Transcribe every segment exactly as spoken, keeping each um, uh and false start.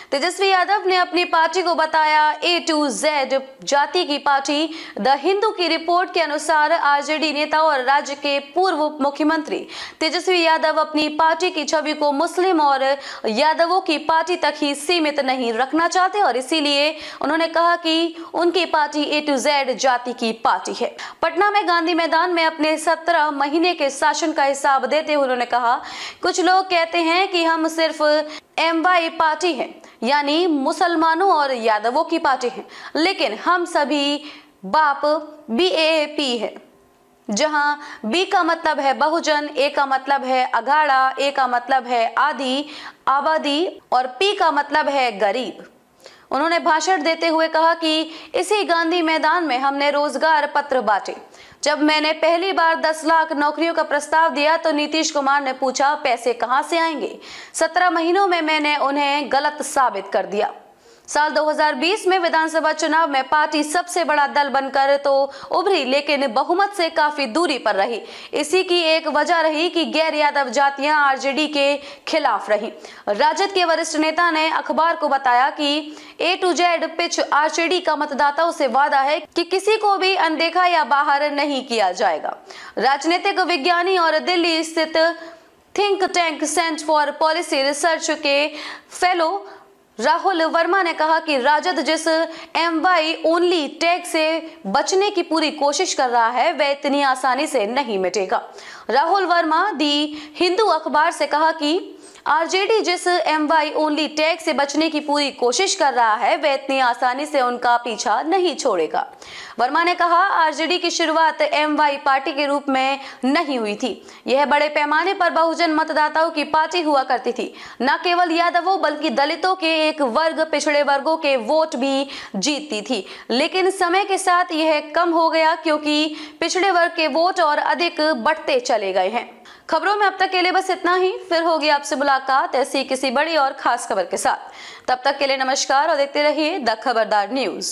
तेजस्वी यादव ने अपनी पार्टी को बताया ए टू जेड जाति की पार्टी। द हिंदू की रिपोर्ट के अनुसार आरजेडी नेता और राज्य के पूर्व मुख्यमंत्री तेजस्वी यादव अपनी पार्टी की छवि को मुस्लिम और यादवों की पार्टी तक ही सीमित नहीं रखना चाहते और इसीलिए उन्होंने कहा कि उनकी पार्टी ए टू जेड जाति की पार्टी है। पटना में गांधी मैदान में अपने सत्रह महीने के शासन का हिसाब देते हुए उन्होंने कहा, कुछ लोग कहते हैं कि हम सिर्फ एम वाई पार्टी है, यानी मुसलमानों और यादवों की पार्टी है, लेकिन हम सभी बाप बी ए पी है, जहां बी का मतलब है बहुजन, ए का मतलब है अघाड़ा, ए का मतलब है आदि आबादी और पी का मतलब है गरीब। उन्होंने भाषण देते हुए कहा कि इसी गांधी मैदान में हमने रोजगार पत्र बांटे। जब मैंने पहली बार दस लाख नौकरियों का प्रस्ताव दिया तो नीतीश कुमार ने पूछा पैसे कहां से आएंगे। सत्रह महीनों में मैंने उन्हें गलत साबित कर दिया। साल दो हज़ार बीस में विधानसभा चुनाव में पार्टी सबसे बड़ा दल बनकर तो उभरी, लेकिन बहुमत से काफी दूरी पर रही। इसी की एक वजह रही कि गैर यादव जातियां आरजेडी के खिलाफ रही। राजद के वरिष्ठ नेता ने अखबार को बताया कि A to Z pitch RJD का मतदाताओं से वादा है कि किसी को भी अनदेखा या बाहर नहीं किया जाएगा। राजनीतिक विज्ञानी और दिल्ली स्थित think tank centre for policy research के फेलो राहुल वर्मा ने कहा कि राजद जिस एम वाई ओनली टैग से बचने की पूरी कोशिश कर रहा है वह इतनी आसानी से नहीं मिटेगा। राहुल वर्मा दी हिंदू अखबार से कहा कि आरजेडी जिस एम वाई ओनली टैग से बचने की पूरी कोशिश कर रहा है वह इतनी आसानी से उनका पीछा नहीं छोड़ेगा। वर्मा ने कहा, आरजेडी की शुरुआत एम वाई पार्टी के रूप में नहीं हुई थी। यह बड़े पैमाने पर बहुजन मतदाताओं की पार्टी हुआ करती थी। न केवल यादवों बल्कि दलितों के एक वर्ग, पिछड़े वर्गों के वोट भी जीतती थी। लेकिन समय के साथ यह कम हो गया क्योंकि पिछड़े वर्ग के वोट और अधिक बढ़ते चले गए हैं। खबरों में अब तक के लिए बस इतना ही। फिर होगी आपसे मुलाकात ऐसी किसी बड़ी और खास खबर के साथ। तब तक के लिए नमस्कार और देखते रहिए द खबरदार न्यूज।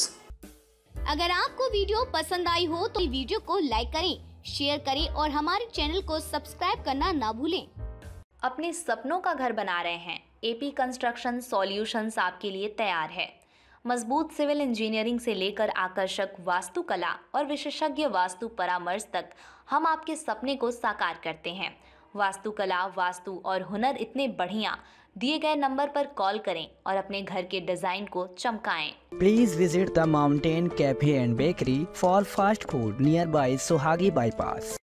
अगर आपको वीडियो पसंद आई हो तो वीडियो को लाइक करें, शेयर करें और हमारे चैनल को सब्सक्राइब करना ना भूलें। अपने सपनों का घर बना रहे हैं? एपी कंस्ट्रक्शन सॉल्यूशंस आपके लिए तैयार है। मजबूत सिविल इंजीनियरिंग से लेकर आकर्षक वास्तुकला और विशेषज्ञ वास्तु परामर्श तक हम आपके सपने को साकार करते हैं। वास्तुकला, वास्तु और हुनर इतने बढ़िया, दिए गए नंबर पर कॉल करें और अपने घर के डिजाइन को चमकाएं। Please visit the mountain cafe and bakery for fast food nearby Sohagi bypass.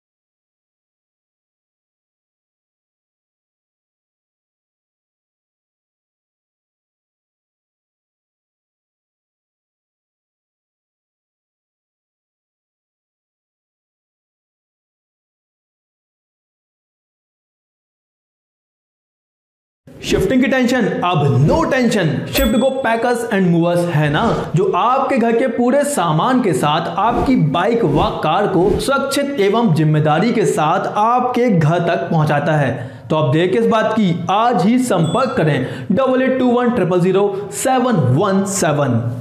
Shifting की टेंशन अब no tension. Shift go packers and movers है ना, जो आपके घर के पूरे सामान के साथ आपकी बाइक व कार को सुरक्षित एवं जिम्मेदारी के साथ आपके घर तक पहुंचाता है। तो अब देर किस बात की, आज ही संपर्क करें double eight two one triple zero seven one seven.